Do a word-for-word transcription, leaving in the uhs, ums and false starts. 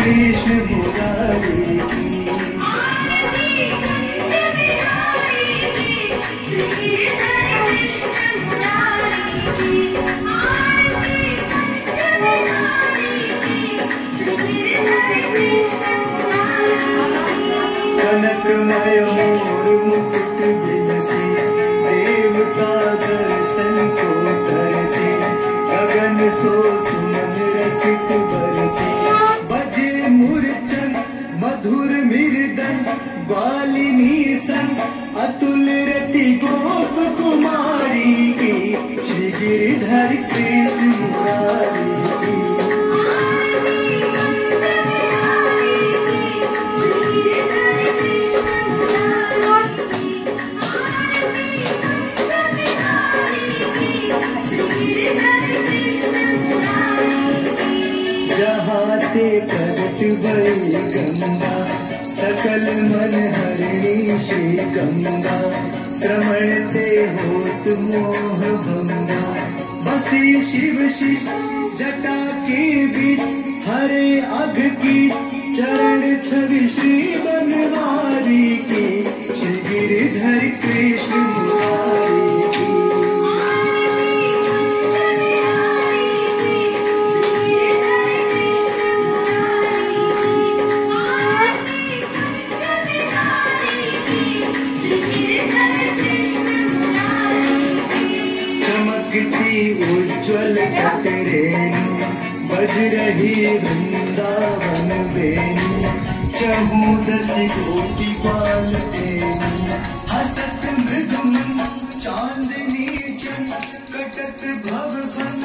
कृष्ण मुरारी की। कनकमय मोर मुकुट बिलसे, देवता दर्शन को तरसे, गगन सो सुमन रसिक बरसे। बजे मूर्छन मधुर मृदंग, ग्वालिनी संग अतुल रति गोप कुमारी की। श्री गिरिधर कृष्ण मुरारी की। जहाते करत बई गंगा, सकल मन हरिणी श्री गंगा। श्रवण ते होत मोह भंगा, बसी शिव शिष जटा के बीच। हरे अघ की चरण छवि श्री बनवारी की। श्री गिरिधर कृष्ण मुरारी की। उज्ज्वल कटरेणु, बज रही वृंदावन वेणु। चहुदस कोटि बाल तेनु, हसत मृदुमन चांदनी चंद कटत भव